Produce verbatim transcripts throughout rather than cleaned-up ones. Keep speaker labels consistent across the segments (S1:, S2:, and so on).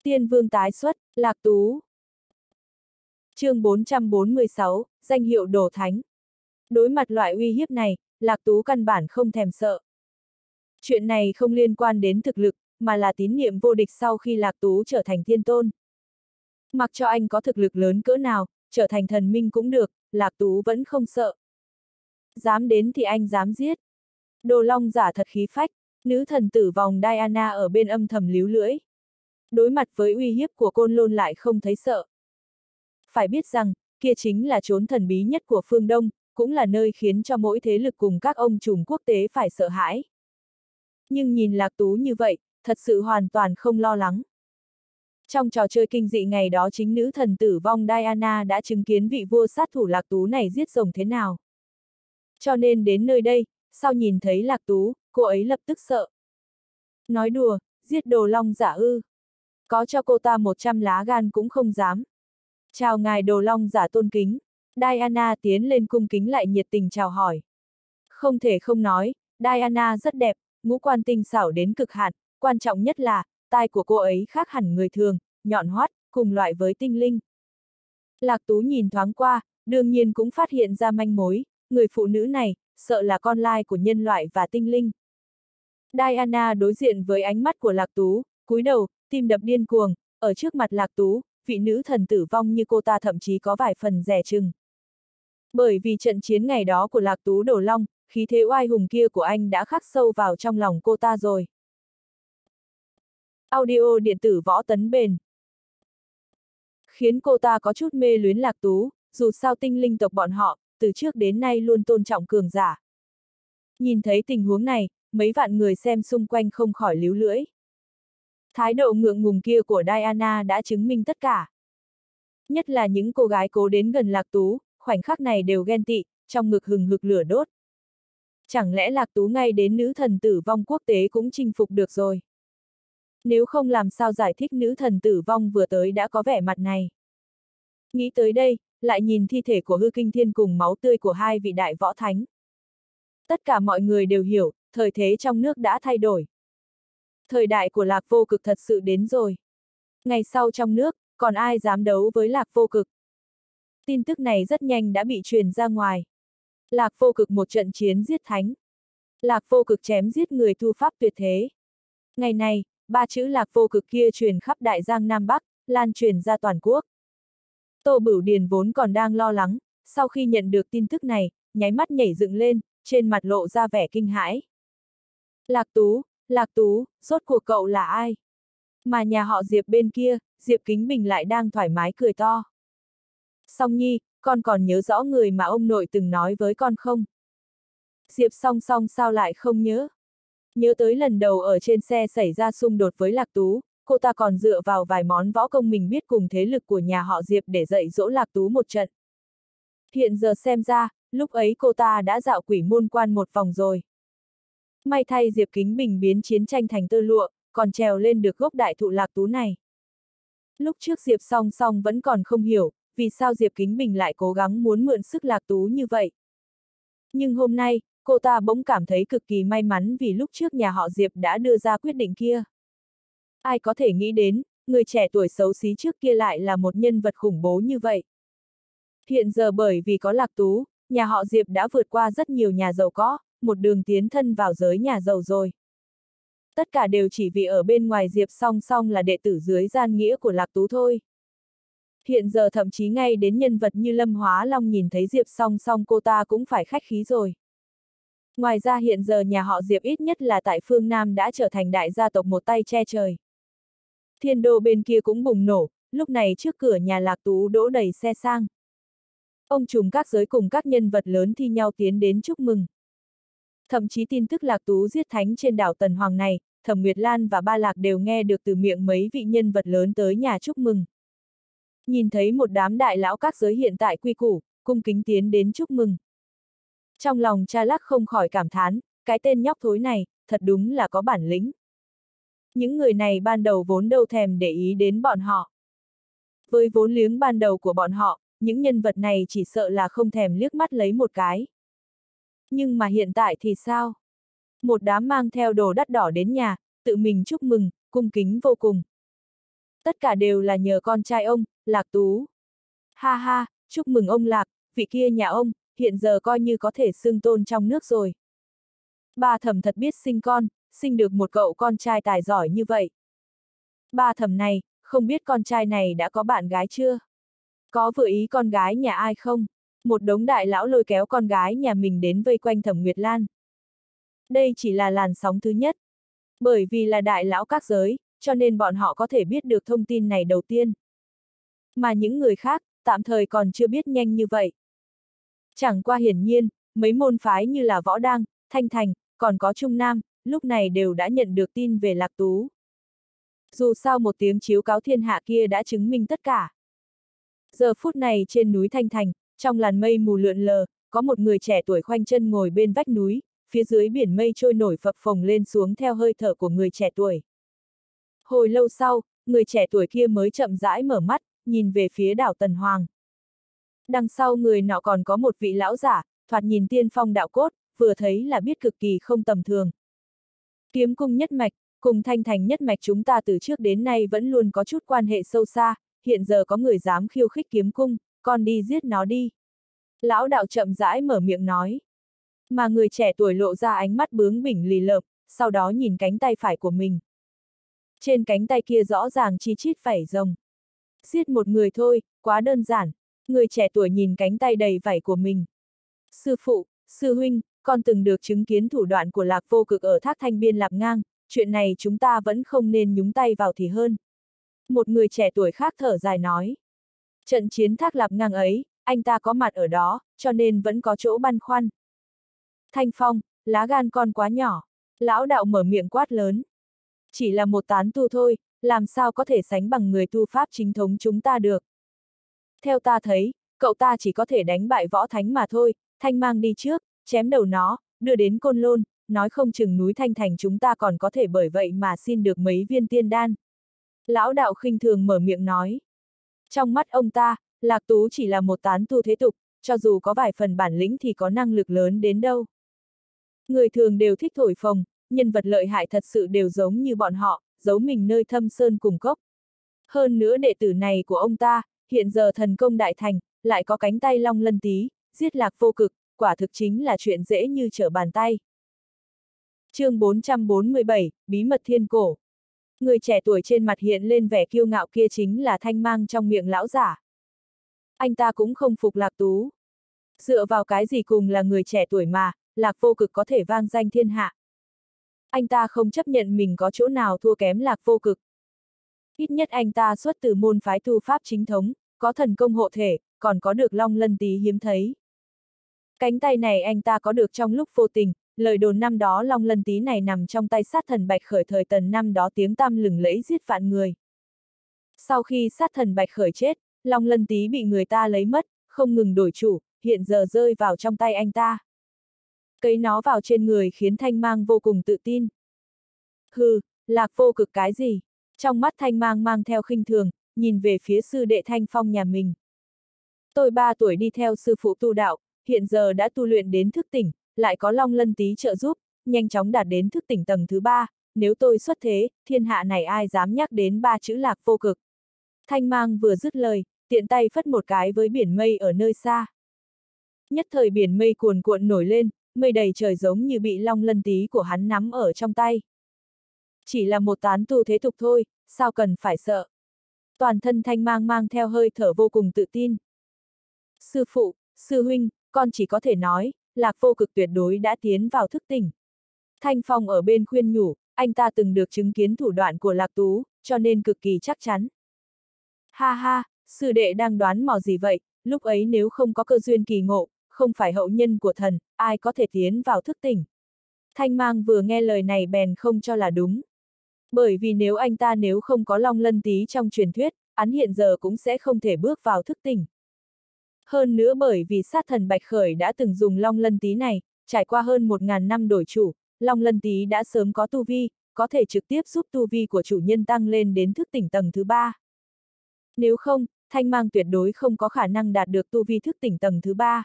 S1: Tiên vương tái xuất, Lạc Tú. Chương bốn trăm bốn mươi sáu, danh hiệu đồ thánh. Đối mặt loại uy hiếp này, Lạc Tú căn bản không thèm sợ. Chuyện này không liên quan đến thực lực, mà là tín niệm vô địch sau khi Lạc Tú trở thành thiên tôn. Mặc cho anh có thực lực lớn cỡ nào, trở thành thần minh cũng được, Lạc Tú vẫn không sợ. Dám đến thì anh dám giết. Đồ Long giả thật khí phách, nữ thần tử vòng Diana ở bên âm thầm líu lưỡi. Đối mặt với uy hiếp của Côn Lôn lại không thấy sợ. Phải biết rằng, kia chính là chốn thần bí nhất của phương Đông, cũng là nơi khiến cho mỗi thế lực cùng các ông trùm quốc tế phải sợ hãi. Nhưng nhìn Lạc Tú như vậy, thật sự hoàn toàn không lo lắng. Trong trò chơi kinh dị ngày đó chính nữ thần tử vong Diana đã chứng kiến vị vua sát thủ Lạc Tú này giết rồng thế nào. Cho nên đến nơi đây, sau nhìn thấy Lạc Tú, cô ấy lập tức sợ. Nói đùa, giết Đồ Long giả ư. Có cho cô ta một trăm lá gan cũng không dám. Chào ngài Đồ Long giả tôn kính. Diana tiến lên cung kính lại nhiệt tình chào hỏi. Không thể không nói, Diana rất đẹp, ngũ quan tinh xảo đến cực hạn, quan trọng nhất là, tai của cô ấy khác hẳn người thường, nhọn hoắt, cùng loại với tinh linh. Lạc Tú nhìn thoáng qua, đương nhiên cũng phát hiện ra manh mối, người phụ nữ này, sợ là con lai của nhân loại và tinh linh. Diana đối diện với ánh mắt của Lạc Tú, cúi đầu, tim đập điên cuồng, ở trước mặt Lạc Tú, vị nữ thần tử vong như cô ta thậm chí có vài phần dè chừng. Bởi vì trận chiến ngày đó của Lạc Tú Đồ Long, khí thế oai hùng kia của anh đã khắc sâu vào trong lòng cô ta rồi. Audio điện tử võ tấn bền. Khiến cô ta có chút mê luyến Lạc Tú, dù sao tinh linh tộc bọn họ, từ trước đến nay luôn tôn trọng cường giả. Nhìn thấy tình huống này, mấy vạn người xem xung quanh không khỏi líu lưỡi. Thái độ ngượng ngùng kia của Diana đã chứng minh tất cả. Nhất là những cô gái cố đến gần Lạc Tú, khoảnh khắc này đều ghen tị, trong ngực hừng hực lửa đốt. Chẳng lẽ Lạc Tú ngay đến nữ thần tử vong quốc tế cũng chinh phục được rồi? Nếu không làm sao giải thích nữ thần tử vong vừa tới đã có vẻ mặt này. Nghĩ tới đây, lại nhìn thi thể của Hư Kinh Thiên cùng máu tươi của hai vị đại võ thánh. Tất cả mọi người đều hiểu, thời thế trong nước đã thay đổi. Thời đại của Lạc Vô Cực thật sự đến rồi. Ngày sau trong nước, còn ai dám đấu với Lạc Vô Cực? Tin tức này rất nhanh đã bị truyền ra ngoài. Lạc Vô Cực một trận chiến giết thánh. Lạc Vô Cực chém giết người thu pháp tuyệt thế. Ngày này, ba chữ Lạc Vô Cực kia truyền khắp Đại Giang Nam Bắc, lan truyền ra toàn quốc. Tô Bửu Điền vốn còn đang lo lắng, sau khi nhận được tin tức này, nháy mắt nhảy dựng lên, trên mặt lộ ra vẻ kinh hãi. Lạc Tú, Lạc Tú, rốt cuộc cậu là ai? Mà nhà họ Diệp bên kia, Diệp Kính Bình lại đang thoải mái cười to. Song Nhi, con còn nhớ rõ người mà ông nội từng nói với con không? Diệp Song Song sao lại không nhớ? Nhớ tới lần đầu ở trên xe xảy ra xung đột với Lạc Tú, cô ta còn dựa vào vài món võ công mình biết cùng thế lực của nhà họ Diệp để dạy dỗ Lạc Tú một trận. Hiện giờ xem ra, lúc ấy cô ta đã dạo quỷ môn quan một vòng rồi. May thay Diệp Kính Bình biến chiến tranh thành tơ lụa, còn trèo lên được gốc đại thụ Lạc Tú này. Lúc trước Diệp Song Song vẫn còn không hiểu, vì sao Diệp Kính Bình lại cố gắng muốn mượn sức Lạc Tú như vậy. Nhưng hôm nay, cô ta bỗng cảm thấy cực kỳ may mắn vì lúc trước nhà họ Diệp đã đưa ra quyết định kia. Ai có thể nghĩ đến, người trẻ tuổi xấu xí trước kia lại là một nhân vật khủng bố như vậy. Hiện giờ bởi vì có Lạc Tú, nhà họ Diệp đã vượt qua rất nhiều nhà giàu có, một đường tiến thân vào giới nhà giàu rồi. Tất cả đều chỉ vì ở bên ngoài Diệp Song Song là đệ tử dưới gian nghĩa của Lạc Tú thôi. Hiện giờ thậm chí ngay đến nhân vật như Lâm Hóa Long nhìn thấy Diệp Song Song cô ta cũng phải khách khí rồi. Ngoài ra hiện giờ nhà họ Diệp ít nhất là tại phương Nam đã trở thành đại gia tộc một tay che trời. Thiên đô bên kia cũng bùng nổ, lúc này trước cửa nhà Lạc Tú đỗ đầy xe sang. Ông trùm các giới cùng các nhân vật lớn thi nhau tiến đến chúc mừng. Thậm chí tin tức Lạc Tú giết thánh trên đảo Tần Hoàng này, Thẩm Nguyệt Lan và Ba Lạc đều nghe được từ miệng mấy vị nhân vật lớn tới nhà chúc mừng. Nhìn thấy một đám đại lão các giới hiện tại quy củ, cung kính tiến đến chúc mừng. Trong lòng Cha Lắc không khỏi cảm thán, cái tên nhóc thối này, thật đúng là có bản lĩnh. Những người này ban đầu vốn đâu thèm để ý đến bọn họ. Với vốn liếng ban đầu của bọn họ, những nhân vật này chỉ sợ là không thèm liếc mắt lấy một cái. Nhưng mà hiện tại thì sao? Một đám mang theo đồ đắt đỏ đến nhà, tự mình chúc mừng, cung kính vô cùng. Tất cả đều là nhờ con trai ông, Lạc Tú. Ha ha, chúc mừng ông Lạc, vị kia nhà ông, hiện giờ coi như có thể xưng tôn trong nước rồi. Ba Thẩm thật biết sinh con, sinh được một cậu con trai tài giỏi như vậy. Ba Thẩm này, không biết con trai này đã có bạn gái chưa? Có vừa ý con gái nhà ai không? Một đống đại lão lôi kéo con gái nhà mình đến vây quanh Thẩm Nguyệt Lan. Đây chỉ là làn sóng thứ nhất. Bởi vì là đại lão các giới, cho nên bọn họ có thể biết được thông tin này đầu tiên. Mà những người khác, tạm thời còn chưa biết nhanh như vậy. Chẳng qua hiển nhiên, mấy môn phái như là Võ Đăng, Thanh Thành, còn có Trung Nam, lúc này đều đã nhận được tin về Lạc Tú. Dù sao một tiếng chiếu cáo thiên hạ kia đã chứng minh tất cả. Giờ phút này trên núi Thanh Thành, trong làn mây mù lượn lờ, có một người trẻ tuổi khoanh chân ngồi bên vách núi, phía dưới biển mây trôi nổi phập phồng lên xuống theo hơi thở của người trẻ tuổi. Hồi lâu sau, người trẻ tuổi kia mới chậm rãi mở mắt, nhìn về phía đảo Tần Hoàng. Đằng sau người nọ còn có một vị lão giả, thoạt nhìn tiên phong đạo cốt, vừa thấy là biết cực kỳ không tầm thường. Kiếm cung nhất mạch, cùng Thanh Thành nhất mạch chúng ta từ trước đến nay vẫn luôn có chút quan hệ sâu xa, hiện giờ có người dám khiêu khích kiếm cung, con đi giết nó đi. Lão đạo chậm rãi mở miệng nói. Mà người trẻ tuổi lộ ra ánh mắt bướng bỉnh lì lợm, sau đó nhìn cánh tay phải của mình. Trên cánh tay kia rõ ràng chi chít vảy rồng. Giết một người thôi, quá đơn giản. Người trẻ tuổi nhìn cánh tay đầy vảy của mình. Sư phụ, sư huynh, con từng được chứng kiến thủ đoạn của Lạc Vô Cực ở Thác Thanh Biên Lạp Ngang, chuyện này chúng ta vẫn không nên nhúng tay vào thì hơn. Một người trẻ tuổi khác thở dài nói. Trận chiến Thác Lạp Ngang ấy, anh ta có mặt ở đó, cho nên vẫn có chỗ băn khoăn. Thanh Phong, lá gan con quá nhỏ. Lão đạo mở miệng quát lớn. Chỉ là một tán tu thôi, làm sao có thể sánh bằng người tu pháp chính thống chúng ta được. Theo ta thấy, cậu ta chỉ có thể đánh bại võ thánh mà thôi, Thanh mang đi trước, chém đầu nó, đưa đến Côn Lôn, nói không chừng núi Thanh Thành chúng ta còn có thể bởi vậy mà xin được mấy viên tiên đan. Lão đạo khinh thường mở miệng nói. Trong mắt ông ta, Lạc Tú chỉ là một tán tu thế tục, cho dù có vài phần bản lĩnh thì có năng lực lớn đến đâu. Người thường đều thích thổi phồng, nhân vật lợi hại thật sự đều giống như bọn họ, giấu mình nơi thâm sơn cùng cốc. Hơn nữa đệ tử này của ông ta, hiện giờ thần công đại thành, lại có cánh tay long lân tí, giết Lạc Vô Cực, quả thực chính là chuyện dễ như trở bàn tay. Chương bốn trăm bốn mươi bảy, Bí mật thiên cổ. Người trẻ tuổi trên mặt hiện lên vẻ kiêu ngạo kia chính là Thanh mang trong miệng lão giả. Anh ta cũng không phục Lạc Tú. Dựa vào cái gì cùng là người trẻ tuổi mà, Lạc Vô Cực có thể vang danh thiên hạ. Anh ta không chấp nhận mình có chỗ nào thua kém Lạc Vô Cực. Ít nhất anh ta xuất từ môn phái tu pháp chính thống, có thần công hộ thể, còn có được long lân tí hiếm thấy. Cánh tay này anh ta có được trong lúc vô tình, lời đồn năm đó long lân tí này nằm trong tay sát thần Bạch Khởi thời tần năm đó tiếng tăm lừng lẫy giết vạn người. Sau khi sát thần Bạch Khởi chết, long lân tí bị người ta lấy mất, không ngừng đổi chủ, hiện giờ rơi vào trong tay anh ta. Cấy nó vào trên người khiến Thanh mang vô cùng tự tin. Hừ, Lạc Vô Cực cái gì? Trong mắt Thanh mang mang theo khinh thường, nhìn về phía sư đệ Thanh Phong nhà mình. Tôi ba tuổi đi theo sư phụ tu đạo, hiện giờ đã tu luyện đến thức tỉnh, lại có long lân tí trợ giúp, nhanh chóng đạt đến thức tỉnh tầng thứ ba, nếu tôi xuất thế, thiên hạ này ai dám nhắc đến ba chữ Lạc Vô Cực. Thanh mang vừa dứt lời, tiện tay phất một cái với biển mây ở nơi xa. Nhất thời biển mây cuồn cuộn nổi lên, mây đầy trời giống như bị long lân tí của hắn nắm ở trong tay. Chỉ là một tán tu thế tục thôi, sao cần phải sợ. Toàn thân Thanh mang mang theo hơi thở vô cùng tự tin. Sư phụ, sư huynh, con chỉ có thể nói, Lạc Vô Cực tuyệt đối đã tiến vào thức tỉnh. Thanh Phong ở bên khuyên nhủ, anh ta từng được chứng kiến thủ đoạn của Lạc Tú, cho nên cực kỳ chắc chắn. Ha ha, sư đệ đang đoán mò gì vậy, lúc ấy nếu không có cơ duyên kỳ ngộ, không phải hậu nhân của thần, ai có thể tiến vào thức tỉnh. Thanh mang vừa nghe lời này bèn không cho là đúng. Bởi vì nếu anh ta nếu không có long lân tí trong truyền thuyết, hắn hiện giờ cũng sẽ không thể bước vào thức tỉnh. Hơn nữa bởi vì sát thần Bạch Khởi đã từng dùng long lân tí này, trải qua hơn một ngàn năm đổi chủ, long lân tí đã sớm có tu vi, có thể trực tiếp giúp tu vi của chủ nhân tăng lên đến thức tỉnh tầng thứ ba. Nếu không, Thanh mang tuyệt đối không có khả năng đạt được tu vi thức tỉnh tầng thứ ba.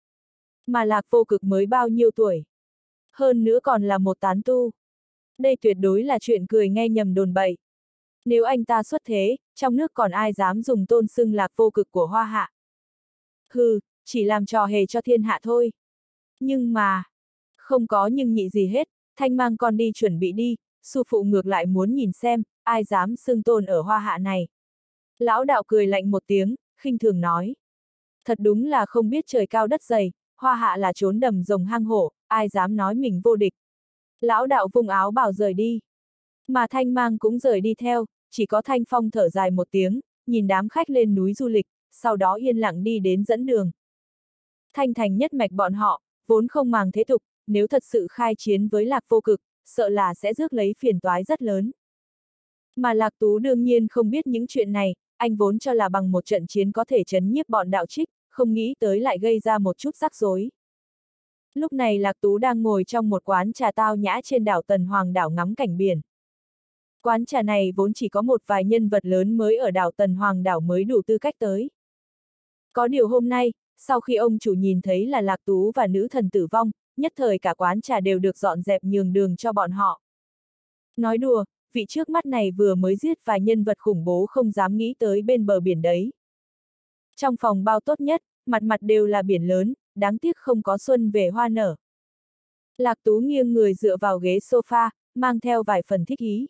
S1: Mà Lạc Vô Cực mới bao nhiêu tuổi? Hơn nữa còn là một tán tu. Đây tuyệt đối là chuyện cười nghe nhầm đồn bậy. Nếu anh ta xuất thế, trong nước còn ai dám dùng tôn xưng Lạc Vô Cực của Hoa Hạ. Hừ, chỉ làm trò hề cho thiên hạ thôi. Nhưng mà, không có nhưng nhị gì hết, Thanh mang con đi chuẩn bị đi, sư phụ ngược lại muốn nhìn xem, ai dám xưng tôn ở Hoa Hạ này. Lão đạo cười lạnh một tiếng, khinh thường nói. Thật đúng là không biết trời cao đất dày, Hoa Hạ là trốn đầm rồng hang hổ, ai dám nói mình vô địch. Lão đạo vung áo bảo rời đi. Mà Thanh mang cũng rời đi theo, chỉ có Thanh Phong thở dài một tiếng, nhìn đám khách lên núi du lịch, sau đó yên lặng đi đến dẫn đường. Thanh thành nhất mạch bọn họ, vốn không màng thế tục, nếu thật sự khai chiến với Lạc Vô Cực, sợ là sẽ rước lấy phiền toái rất lớn. Mà Lạc Tú đương nhiên không biết những chuyện này, anh vốn cho là bằng một trận chiến có thể trấn nhiếp bọn đạo trích, không nghĩ tới lại gây ra một chút rắc rối. Lúc này Lạc Tú đang ngồi trong một quán trà tao nhã trên đảo Tần Hoàng đảo ngắm cảnh biển. Quán trà này vốn chỉ có một vài nhân vật lớn mới ở đảo Tần Hoàng đảo mới đủ tư cách tới. Có điều hôm nay, sau khi ông chủ nhìn thấy là Lạc Tú và nữ thần tử vong, nhất thời cả quán trà đều được dọn dẹp nhường đường cho bọn họ. Nói đùa, vị trước mắt này vừa mới giết vài nhân vật khủng bố không dám nghĩ tới bên bờ biển đấy. Trong phòng bao tốt nhất, mặt mặt đều là biển lớn, đáng tiếc không có xuân về hoa nở. Lạc Tú nghiêng người dựa vào ghế sofa, mang theo vài phần thích ý.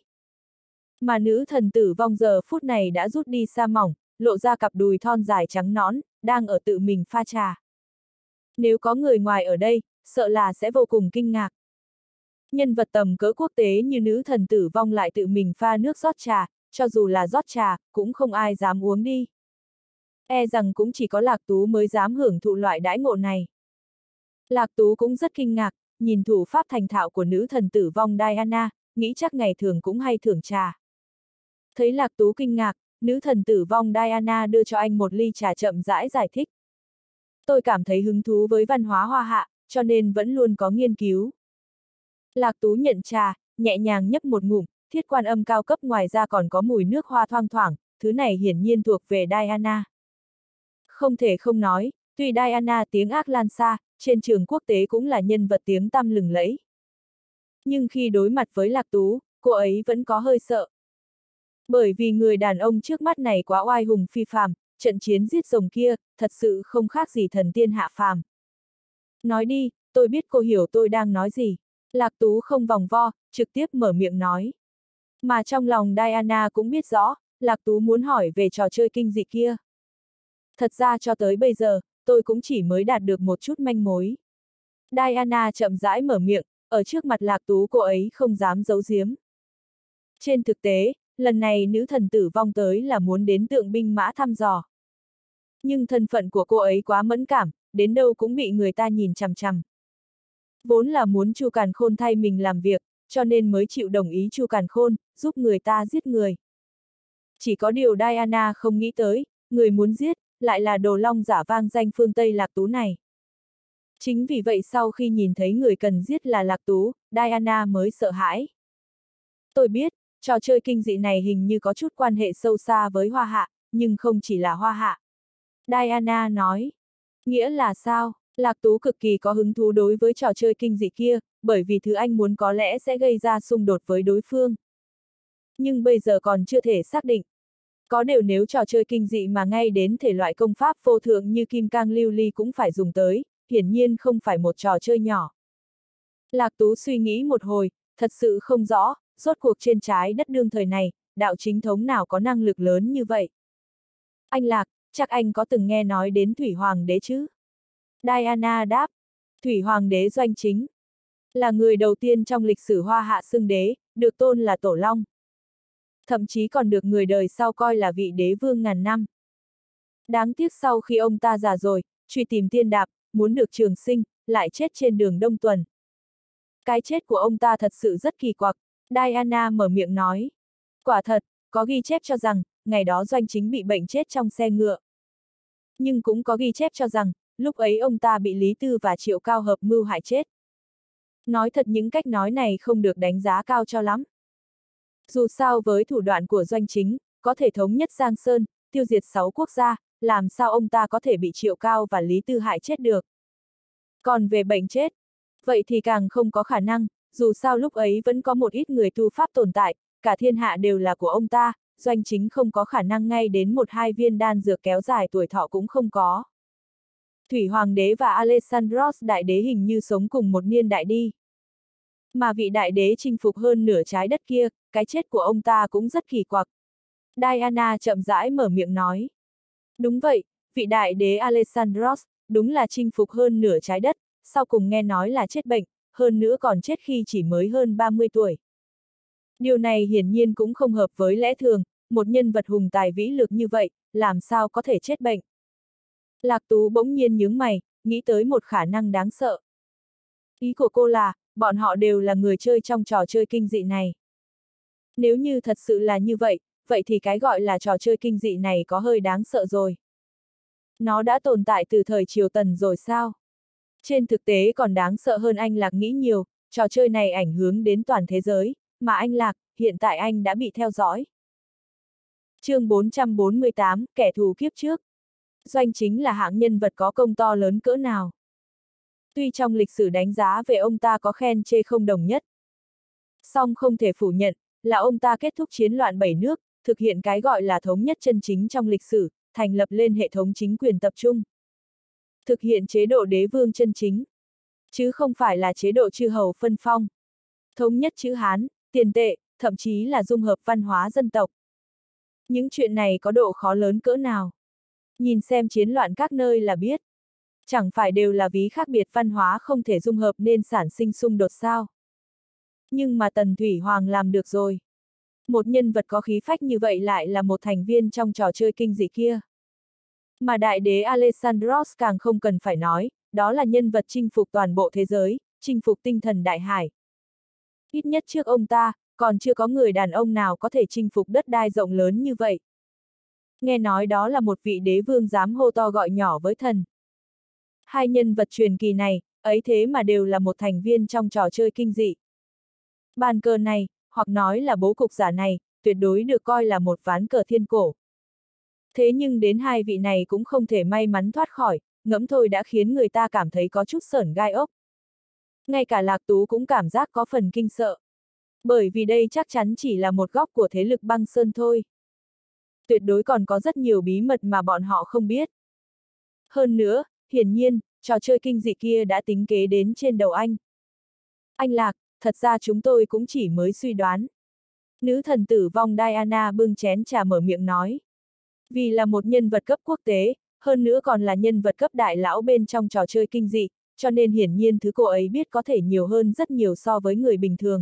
S1: Mà nữ thần tử vong giờ phút này đã rút đi sa mỏng, lộ ra cặp đùi thon dài trắng nõn, đang ở tự mình pha trà. Nếu có người ngoài ở đây, sợ là sẽ vô cùng kinh ngạc. Nhân vật tầm cỡ quốc tế như nữ thần tử vong lại tự mình pha nước rót trà, cho dù là rót trà, cũng không ai dám uống đi. E rằng cũng chỉ có Lạc Tú mới dám hưởng thụ loại đãi ngộ này. Lạc Tú cũng rất kinh ngạc, nhìn thủ pháp thành thạo của nữ thần tử vong Diana, nghĩ chắc ngày thường cũng hay thưởng trà. Thấy Lạc Tú kinh ngạc, nữ thần tử vong Diana đưa cho anh một ly trà chậm rãi giải thích. Tôi cảm thấy hứng thú với văn hóa Hoa Hạ, cho nên vẫn luôn có nghiên cứu. Lạc Tú nhận trà, nhẹ nhàng nhấp một ngụm, thiết quan âm cao cấp ngoài ra còn có mùi nước hoa thoang thoảng, thứ này hiển nhiên thuộc về Diana. Không thể không nói, tuy Diana tiếng ác lan xa, trên trường quốc tế cũng là nhân vật tiếng tăm lừng lẫy. Nhưng khi đối mặt với Lạc Tú, cô ấy vẫn có hơi sợ. Bởi vì người đàn ông trước mắt này quá oai hùng phi phàm, trận chiến giết rồng kia, thật sự không khác gì thần tiên hạ phàm. Nói đi, tôi biết cô hiểu tôi đang nói gì. Lạc Tú không vòng vo, trực tiếp mở miệng nói. Mà trong lòng Diana cũng biết rõ, Lạc Tú muốn hỏi về trò chơi kinh dị kia. Thật ra cho tới bây giờ, tôi cũng chỉ mới đạt được một chút manh mối. Diana chậm rãi mở miệng, ở trước mặt Lạc Tú cô ấy không dám giấu giếm. Trên thực tế, lần này nữ thần tử vong tới là muốn đến tượng binh mã thăm dò. Nhưng thân phận của cô ấy quá mẫn cảm, đến đâu cũng bị người ta nhìn chằm chằm. Vốn là muốn Chu Càn Khôn thay mình làm việc, cho nên mới chịu đồng ý Chu Càn Khôn, giúp người ta giết người. Chỉ có điều Diana không nghĩ tới, người muốn giết, lại là đồ long giả vang danh phương Tây Lạc Tú này. Chính vì vậy sau khi nhìn thấy người cần giết là Lạc Tú, Diana mới sợ hãi. Tôi biết, trò chơi kinh dị này hình như có chút quan hệ sâu xa với Hoa Hạ, nhưng không chỉ là Hoa Hạ. Diana nói. Nghĩa là sao? Lạc Tú cực kỳ có hứng thú đối với trò chơi kinh dị kia, bởi vì thứ anh muốn có lẽ sẽ gây ra xung đột với đối phương. Nhưng bây giờ còn chưa thể xác định. Có điều nếu trò chơi kinh dị mà ngay đến thể loại công pháp vô thượng như Kim Cang Lưu Ly cũng phải dùng tới, hiển nhiên không phải một trò chơi nhỏ. Lạc Tú suy nghĩ một hồi, thật sự không rõ, rốt cuộc trên trái đất đương thời này, đạo chính thống nào có năng lực lớn như vậy. Anh Lạc, chắc anh có từng nghe nói đến Thủy Hoàng đế chứ? Diana đáp, Thủy Hoàng đế Doanh Chính là người đầu tiên trong lịch sử Hoa Hạ xưng đế, được tôn là Tổ Long. Thậm chí còn được người đời sau coi là vị đế vương ngàn năm. Đáng tiếc sau khi ông ta già rồi, truy tìm tiên đạp, muốn được trường sinh, lại chết trên đường Đông Tuần. Cái chết của ông ta thật sự rất kỳ quặc, Diana mở miệng nói. Quả thật, có ghi chép cho rằng, ngày đó Doanh Chính bị bệnh chết trong xe ngựa. Nhưng cũng có ghi chép cho rằng, lúc ấy ông ta bị Lý Tư và Triệu Cao hợp mưu hại chết. Nói thật những cách nói này không được đánh giá cao cho lắm. Dù sao với thủ đoạn của Doanh Chính, có thể thống nhất Giang Sơn, tiêu diệt sáu quốc gia, làm sao ông ta có thể bị Triệu Cao và Lý Tư hại chết được. Còn về bệnh chết, vậy thì càng không có khả năng, dù sao lúc ấy vẫn có một ít người tu pháp tồn tại, cả thiên hạ đều là của ông ta, Doanh Chính không có khả năng ngay đến một hai viên đan dược kéo dài tuổi thọ cũng không có. Thủy Hoàng đế và Alessandros đại đế hình như sống cùng một niên đại đi. Mà vị đại đế chinh phục hơn nửa trái đất kia, cái chết của ông ta cũng rất kỳ quặc. Diana chậm rãi mở miệng nói. Đúng vậy, vị đại đế Alessandros, đúng là chinh phục hơn nửa trái đất, sau cùng nghe nói là chết bệnh, hơn nữa còn chết khi chỉ mới hơn ba mươi tuổi. Điều này hiển nhiên cũng không hợp với lẽ thường, một nhân vật hùng tài vĩ lực như vậy, làm sao có thể chết bệnh. Lạc Tú bỗng nhiên nhướng mày, nghĩ tới một khả năng đáng sợ. Ý của cô là, bọn họ đều là người chơi trong trò chơi kinh dị này. Nếu như thật sự là như vậy, vậy thì cái gọi là trò chơi kinh dị này có hơi đáng sợ rồi. Nó đã tồn tại từ thời Triều Tần rồi sao? Trên thực tế còn đáng sợ hơn anh Lạc nghĩ nhiều, trò chơi này ảnh hưởng đến toàn thế giới, mà anh Lạc, hiện tại anh đã bị theo dõi. Chương bốn trăm bốn mươi tám, kẻ thù kiếp trước. Doanh Chính là hạng nhân vật có công to lớn cỡ nào. Tuy trong lịch sử đánh giá về ông ta có khen chê không đồng nhất. Song không thể phủ nhận, là ông ta kết thúc chiến loạn bảy nước, thực hiện cái gọi là thống nhất chân chính trong lịch sử, thành lập lên hệ thống chính quyền tập trung. Thực hiện chế độ đế vương chân chính, chứ không phải là chế độ chư hầu phân phong. Thống nhất chữ Hán, tiền tệ, thậm chí là dung hợp văn hóa dân tộc. Những chuyện này có độ khó lớn cỡ nào? Nhìn xem chiến loạn các nơi là biết. Chẳng phải đều là ví khác biệt văn hóa không thể dung hợp nên sản sinh xung đột sao? Nhưng mà Tần Thủy Hoàng làm được rồi. Một nhân vật có khí phách như vậy lại là một thành viên trong trò chơi kinh dị kia. Mà đại đế Alessandros càng không cần phải nói, đó là nhân vật chinh phục toàn bộ thế giới, chinh phục tinh thần đại hải. Ít nhất trước ông ta, còn chưa có người đàn ông nào có thể chinh phục đất đai rộng lớn như vậy. Nghe nói đó là một vị đế vương dám hô to gọi nhỏ với thần. Hai nhân vật truyền kỳ này, ấy thế mà đều là một thành viên trong trò chơi kinh dị. Bàn cờ này, hoặc nói là bố cục giả này, tuyệt đối được coi là một ván cờ thiên cổ. Thế nhưng đến hai vị này cũng không thể may mắn thoát khỏi, ngẫm thôi đã khiến người ta cảm thấy có chút sởn gai ốc. Ngay cả Lạc Tú cũng cảm giác có phần kinh sợ. Bởi vì đây chắc chắn chỉ là một góc của thế lực băng sơn thôi. Tuyệt đối còn có rất nhiều bí mật mà bọn họ không biết. Hơn nữa, hiển nhiên, trò chơi kinh dị kia đã tính kế đến trên đầu anh. Anh Lạc, thật ra chúng tôi cũng chỉ mới suy đoán. Nữ thần tử vong Diana bưng chén trà mở miệng nói. Vì là một nhân vật cấp quốc tế, hơn nữa còn là nhân vật cấp đại lão bên trong trò chơi kinh dị, cho nên hiển nhiên thứ cô ấy biết có thể nhiều hơn rất nhiều so với người bình thường.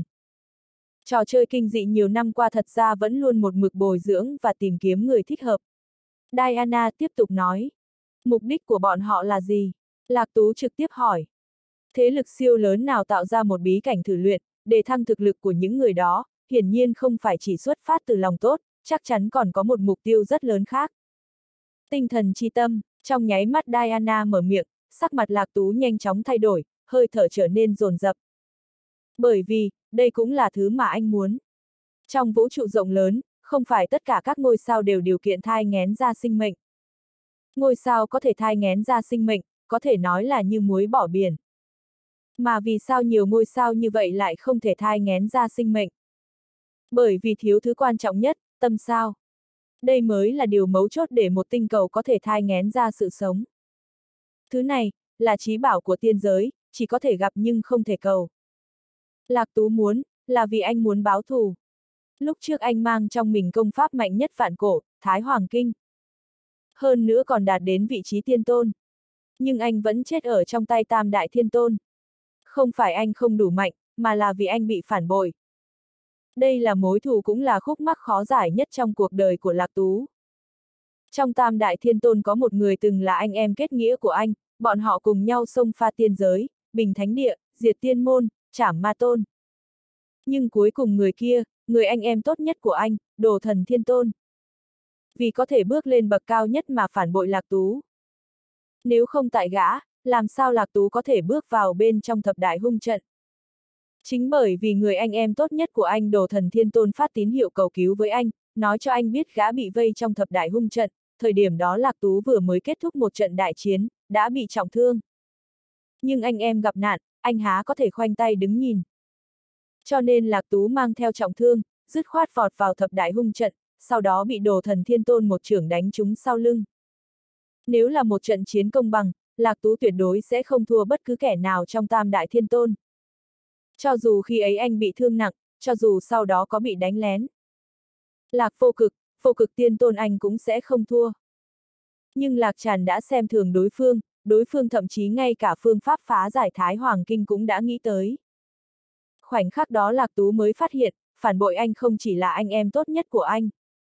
S1: Trò chơi kinh dị nhiều năm qua thật ra vẫn luôn một mực bồi dưỡng và tìm kiếm người thích hợp. Diana tiếp tục nói. Mục đích của bọn họ là gì? Lạc Tú trực tiếp hỏi. Thế lực siêu lớn nào tạo ra một bí cảnh thử luyện, để thăng thực lực của những người đó, hiển nhiên không phải chỉ xuất phát từ lòng tốt, chắc chắn còn có một mục tiêu rất lớn khác. Tinh thần chi tâm, trong nháy mắt Diana mở miệng, sắc mặt Lạc Tú nhanh chóng thay đổi, hơi thở trở nên dồn dập. Bởi vì, đây cũng là thứ mà anh muốn. Trong vũ trụ rộng lớn, không phải tất cả các ngôi sao đều điều kiện thai nghén ra sinh mệnh. Ngôi sao có thể thai nghén ra sinh mệnh, có thể nói là như muối bỏ biển. Mà vì sao nhiều ngôi sao như vậy lại không thể thai nghén ra sinh mệnh? Bởi vì thiếu thứ quan trọng nhất, tâm sao. Đây mới là điều mấu chốt để một tinh cầu có thể thai nghén ra sự sống. Thứ này, là trí bảo của tiên giới, chỉ có thể gặp nhưng không thể cầu. Lạc Tú muốn, là vì anh muốn báo thù. Lúc trước anh mang trong mình công pháp mạnh nhất vạn cổ, Thái Hoàng Kinh. Hơn nữa còn đạt đến vị trí tiên tôn. Nhưng anh vẫn chết ở trong tay Tam Đại Thiên Tôn. Không phải anh không đủ mạnh, mà là vì anh bị phản bội. Đây là mối thù cũng là khúc mắc khó giải nhất trong cuộc đời của Lạc Tú. Trong Tam Đại Thiên Tôn có một người từng là anh em kết nghĩa của anh, bọn họ cùng nhau xông pha tiên giới, bình thánh địa, diệt tiên môn, trảm ma tôn. Nhưng cuối cùng người kia, người anh em tốt nhất của anh, Đồ Thần Thiên Tôn. Vì có thể bước lên bậc cao nhất mà phản bội Lạc Tú. Nếu không tại gã, làm sao Lạc Tú có thể bước vào bên trong thập đại hung trận? Chính bởi vì người anh em tốt nhất của anh Đồ Thần Thiên Tôn phát tín hiệu cầu cứu với anh, nói cho anh biết gã bị vây trong thập đại hung trận, thời điểm đó Lạc Tú vừa mới kết thúc một trận đại chiến, đã bị trọng thương. Nhưng anh em gặp nạn, anh há có thể khoanh tay đứng nhìn. Cho nên Lạc Tú mang theo trọng thương, dứt khoát vọt vào thập đại hung trận, sau đó bị Đồ Thần Thiên Tôn một chưởng đánh trúng sau lưng. Nếu là một trận chiến công bằng, Lạc Tú tuyệt đối sẽ không thua bất cứ kẻ nào trong Tam Đại Thiên Tôn. Cho dù khi ấy anh bị thương nặng, cho dù sau đó có bị đánh lén. Lạc Vô Cực, Vô Cực Tiên Tôn anh cũng sẽ không thua. Nhưng Lạc Tràn đã xem thường đối phương, đối phương thậm chí ngay cả phương pháp phá giải Thái Hoàng Kinh cũng đã nghĩ tới. Khoảnh khắc đó Lạc Tú mới phát hiện, phản bội anh không chỉ là anh em tốt nhất của anh,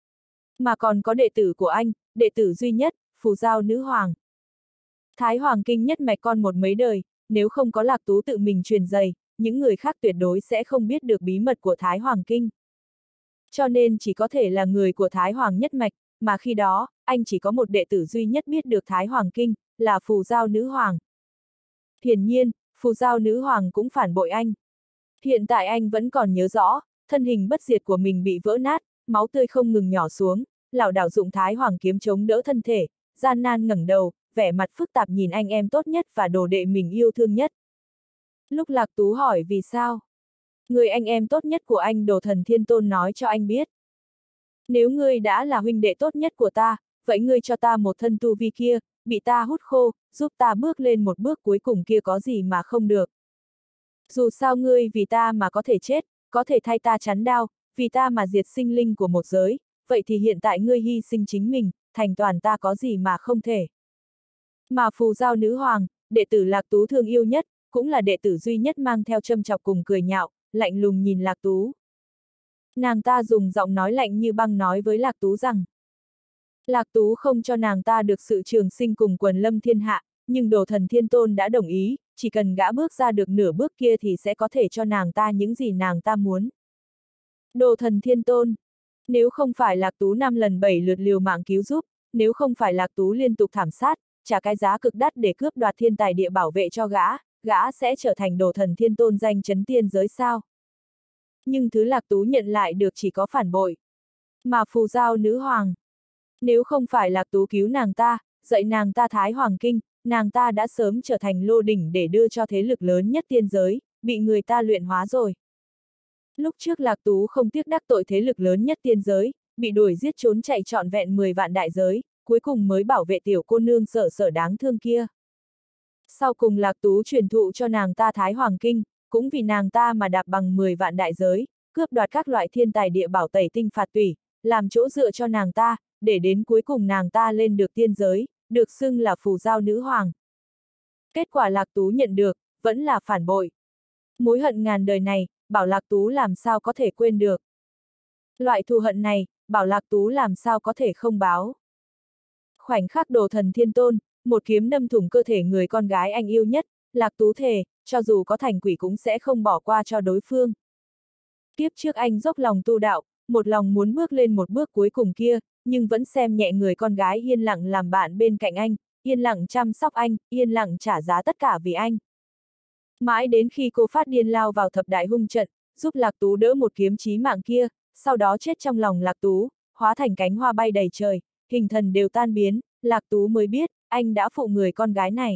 S1: mà còn có đệ tử của anh, đệ tử duy nhất, Phù Giao Nữ Hoàng. Thái Hoàng Kinh nhất mạch con một mấy đời, nếu không có Lạc Tú tự mình truyền dạy, những người khác tuyệt đối sẽ không biết được bí mật của Thái Hoàng Kinh. Cho nên chỉ có thể là người của Thái Hoàng nhất mạch, mà khi đó, anh chỉ có một đệ tử duy nhất biết được Thái Hoàng Kinh, là Phù Giao Nữ Hoàng. Hiển nhiên, Phù Giao Nữ Hoàng cũng phản bội anh. Hiện tại anh vẫn còn nhớ rõ, thân hình bất diệt của mình bị vỡ nát, máu tươi không ngừng nhỏ xuống, lảo đảo dụng Thái Hoàng kiếm chống đỡ thân thể, gian nan ngẩng đầu, vẻ mặt phức tạp nhìn anh em tốt nhất và đồ đệ mình yêu thương nhất. Lúc Lạc Tú hỏi vì sao? Người anh em tốt nhất của anh Đồ Thần Thiên Tôn nói cho anh biết. Nếu ngươi đã là huynh đệ tốt nhất của ta, vậy ngươi cho ta một thân tu vi kia, bị ta hút khô, giúp ta bước lên một bước cuối cùng kia có gì mà không được. Dù sao ngươi vì ta mà có thể chết, có thể thay ta chắn đao, vì ta mà diệt sinh linh của một giới, vậy thì hiện tại ngươi hy sinh chính mình, thành toàn ta có gì mà không thể. Mà Phù Giao Nữ Hoàng, đệ tử Lạc Tú thương yêu nhất, cũng là đệ tử duy nhất mang theo châm chọc cùng cười nhạo, lạnh lùng nhìn Lạc Tú. Nàng ta dùng giọng nói lạnh như băng nói với Lạc Tú rằng, Lạc Tú không cho nàng ta được sự trường sinh cùng quần lâm thiên hạ, nhưng Đồ Thần Thiên Tôn đã đồng ý, chỉ cần gã bước ra được nửa bước kia thì sẽ có thể cho nàng ta những gì nàng ta muốn. Đồ Thần Thiên Tôn, nếu không phải Lạc Tú năm lần bảy lượt liều mạng cứu giúp, nếu không phải Lạc Tú liên tục thảm sát, trả cái giá cực đắt để cướp đoạt thiên tài địa bảo vệ cho gã, gã sẽ trở thành Đồ Thần Thiên Tôn danh chấn tiên giới sao. Nhưng thứ Lạc Tú nhận lại được chỉ có phản bội. Mà Phù Giao Nữ Hoàng, nếu không phải Lạc Tú cứu nàng ta, dạy nàng ta Thái Hoàng Kinh, nàng ta đã sớm trở thành lô đỉnh để đưa cho thế lực lớn nhất tiên giới, bị người ta luyện hóa rồi. Lúc trước Lạc Tú không tiếc đắc tội thế lực lớn nhất tiên giới, bị đuổi giết trốn chạy trọn vẹn mười vạn đại giới, cuối cùng mới bảo vệ tiểu cô nương sở sở đáng thương kia. Sau cùng Lạc Tú truyền thụ cho nàng ta Thái Hoàng Kinh, cũng vì nàng ta mà đạp bằng mười vạn đại giới, cướp đoạt các loại thiên tài địa bảo tẩy tinh phạt tủy, làm chỗ dựa cho nàng ta, để đến cuối cùng nàng ta lên được tiên giới, được xưng là Phù Giao Nữ Hoàng. Kết quả Lạc Tú nhận được, vẫn là phản bội. Mối hận ngàn đời này, bảo Lạc Tú làm sao có thể quên được. Loại thù hận này, bảo Lạc Tú làm sao có thể không báo. Khoảnh khắc Đồ Thần Thiên Tôn, một kiếm đâm thủng cơ thể người con gái anh yêu nhất, Lạc Tú thề, cho dù có thành quỷ cũng sẽ không bỏ qua cho đối phương. Kiếp trước anh dốc lòng tu đạo, một lòng muốn bước lên một bước cuối cùng kia, nhưng vẫn xem nhẹ người con gái yên lặng làm bạn bên cạnh anh, yên lặng chăm sóc anh, yên lặng trả giá tất cả vì anh. Mãi đến khi cô phát điên lao vào thập đại hung trận, giúp Lạc Tú đỡ một kiếm chí mạng kia, sau đó chết trong lòng Lạc Tú, hóa thành cánh hoa bay đầy trời, hình thần đều tan biến, Lạc Tú mới biết, anh đã phụ người con gái này.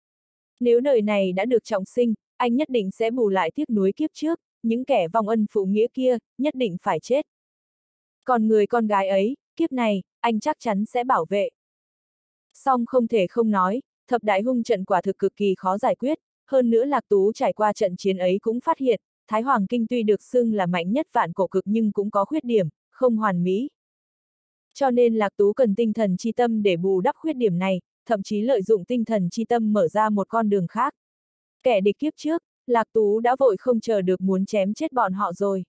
S1: Nếu đời này đã được trọng sinh, anh nhất định sẽ bù lại tiếc nuối kiếp trước, những kẻ vong ân phụ nghĩa kia, nhất định phải chết. Còn người con gái ấy, kiếp này, anh chắc chắn sẽ bảo vệ. Song không thể không nói, thập đại hung trận quả thực cực kỳ khó giải quyết, hơn nữa Lạc Tú trải qua trận chiến ấy cũng phát hiện, Thái Hoàng Kinh tuy được xưng là mạnh nhất vạn cổ cực nhưng cũng có khuyết điểm, không hoàn mỹ. Cho nên Lạc Tú cần tinh thần chi tâm để bù đắp khuyết điểm này, thậm chí lợi dụng tinh thần chi tâm mở ra một con đường khác. Kẻ địch kiếp trước, Lạc Tú đã vội không chờ được muốn chém chết bọn họ rồi.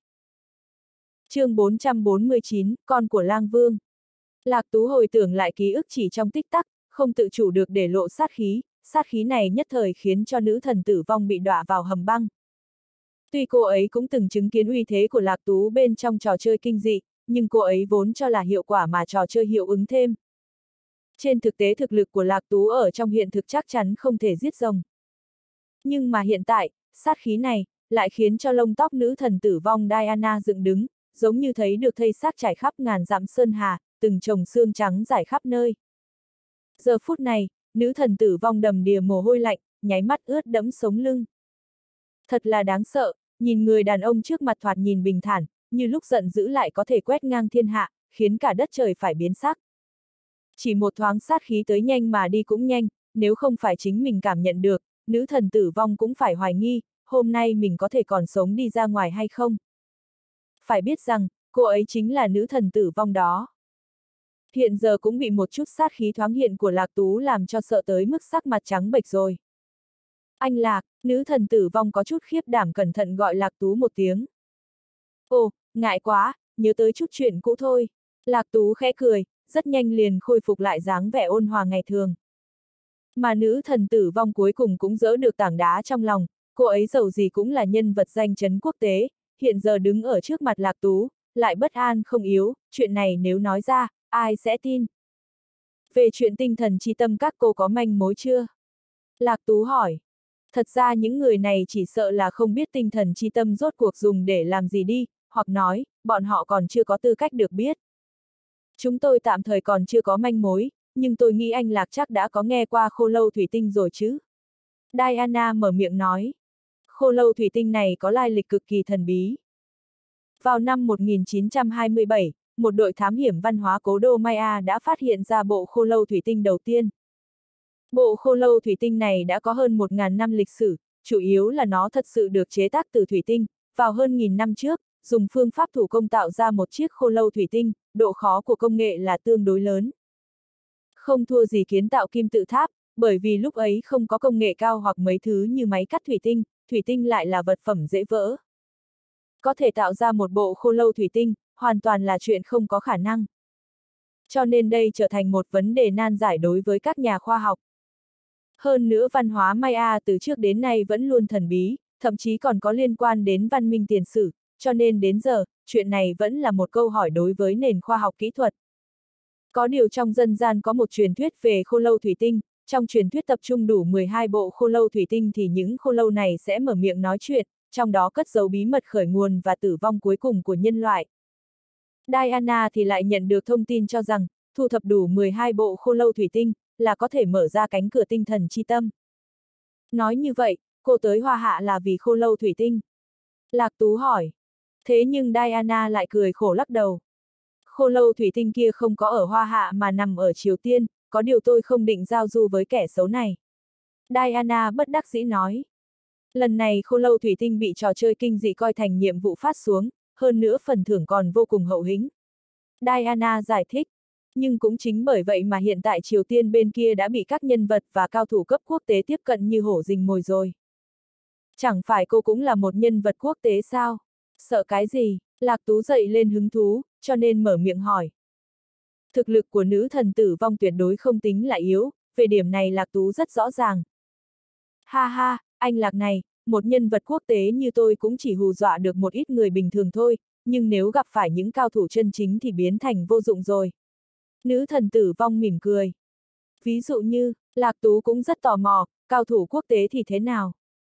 S1: Chương bốn trăm bốn mươi chín, con của Lang Vương. Lạc Tú hồi tưởng lại ký ức chỉ trong tích tắc, không tự chủ được để lộ sát khí, sát khí này nhất thời khiến cho nữ thần tử vong bị đọa vào hầm băng. Tuy cô ấy cũng từng chứng kiến uy thế của Lạc Tú bên trong trò chơi kinh dị, nhưng cô ấy vốn cho là hiệu quả mà trò chơi hiệu ứng thêm. Trên thực tế thực lực của Lạc Tú ở trong hiện thực chắc chắn không thể giết rồng. Nhưng mà hiện tại, sát khí này, lại khiến cho lông tóc nữ thần tử vong Diana dựng đứng, giống như thấy được thây xác trải khắp ngàn dặm sơn hà, từng chồng xương trắng rải khắp nơi. Giờ phút này, nữ thần tử vong đầm đìa mồ hôi lạnh, nháy mắt ướt đẫm sống lưng. Thật là đáng sợ, nhìn người đàn ông trước mặt thoạt nhìn bình thản, như lúc giận dữ lại có thể quét ngang thiên hạ, khiến cả đất trời phải biến sắc. Chỉ một thoáng sát khí tới nhanh mà đi cũng nhanh, nếu không phải chính mình cảm nhận được, nữ thần tử vong cũng phải hoài nghi, hôm nay mình có thể còn sống đi ra ngoài hay không. Phải biết rằng, cô ấy chính là nữ thần tử vong đó. Hiện giờ cũng bị một chút sát khí thoáng hiện của Lạc Tú làm cho sợ tới mức sắc mặt trắng bệch rồi. Anh Lạc, nữ thần tử vong có chút khiếp đảm cẩn thận gọi Lạc Tú một tiếng. Ồ, ngại quá, nhớ tới chút chuyện cũ thôi. Lạc Tú khẽ cười, rất nhanh liền khôi phục lại dáng vẻ ôn hòa ngày thường. Mà nữ thần tử vong cuối cùng cũng dỡ được tảng đá trong lòng, cô ấy dầu gì cũng là nhân vật danh chấn quốc tế, hiện giờ đứng ở trước mặt Lạc Tú, lại bất an không yếu, chuyện này nếu nói ra, ai sẽ tin? Về chuyện tinh thần chi tâm các cô có manh mối chưa? Lạc Tú hỏi. Thật ra những người này chỉ sợ là không biết tinh thần chi tâm rốt cuộc dùng để làm gì đi, hoặc nói, bọn họ còn chưa có tư cách được biết. Chúng tôi tạm thời còn chưa có manh mối, nhưng tôi nghĩ anh Lạc chắc đã có nghe qua khô lâu thủy tinh rồi chứ. Diana mở miệng nói. Khô lâu thủy tinh này có lai lịch cực kỳ thần bí. Vào năm một nghìn chín trăm hai mươi bảy, một đội thám hiểm văn hóa cố đô Maya đã phát hiện ra bộ khô lâu thủy tinh đầu tiên. Bộ khô lâu thủy tinh này đã có hơn một nghìn năm lịch sử, chủ yếu là nó thật sự được chế tác từ thủy tinh, vào hơn nghìn năm trước, dùng phương pháp thủ công tạo ra một chiếc khô lâu thủy tinh, độ khó của công nghệ là tương đối lớn. Không thua gì kiến tạo kim tự tháp, bởi vì lúc ấy không có công nghệ cao hoặc mấy thứ như máy cắt thủy tinh, thủy tinh lại là vật phẩm dễ vỡ. Có thể tạo ra một bộ khô lâu thủy tinh, hoàn toàn là chuyện không có khả năng. Cho nên đây trở thành một vấn đề nan giải đối với các nhà khoa học. Hơn nữa văn hóa Maya từ trước đến nay vẫn luôn thần bí, thậm chí còn có liên quan đến văn minh tiền sử, cho nên đến giờ, chuyện này vẫn là một câu hỏi đối với nền khoa học kỹ thuật. Có điều trong dân gian có một truyền thuyết về khô lâu thủy tinh, trong truyền thuyết tập trung đủ mười hai bộ khô lâu thủy tinh thì những khô lâu này sẽ mở miệng nói chuyện, trong đó cất giấu bí mật khởi nguồn và tử vong cuối cùng của nhân loại. Diana thì lại nhận được thông tin cho rằng, thu thập đủ mười hai bộ khô lâu thủy tinh, là có thể mở ra cánh cửa tinh thần chi tâm. Nói như vậy, cô tới Hoa Hạ là vì khô lâu thủy tinh. Lạc Tú hỏi. Thế nhưng Diana lại cười khổ lắc đầu. Khô lâu thủy tinh kia không có ở Hoa Hạ mà nằm ở Triều Tiên, có điều tôi không định giao du với kẻ xấu này. Diana bất đắc dĩ nói. Lần này khô lâu thủy tinh bị trò chơi kinh dị coi thành nhiệm vụ phát xuống, hơn nữa phần thưởng còn vô cùng hậu hĩnh. Diana giải thích. Nhưng cũng chính bởi vậy mà hiện tại Triều Tiên bên kia đã bị các nhân vật và cao thủ cấp quốc tế tiếp cận như hổ rình mồi rồi. Chẳng phải cô cũng là một nhân vật quốc tế sao? Sợ cái gì? Lạc Tú dậy lên hứng thú, cho nên mở miệng hỏi. Thực lực của nữ thần tử vong tuyệt đối không tính là yếu, về điểm này Lạc Tú rất rõ ràng. Ha ha, anh Lạc này, một nhân vật quốc tế như tôi cũng chỉ hù dọa được một ít người bình thường thôi, nhưng nếu gặp phải những cao thủ chân chính thì biến thành vô dụng rồi. Nữ thần tử vong mỉm cười. Ví dụ như, Lạc Tú cũng rất tò mò, cao thủ quốc tế thì thế nào?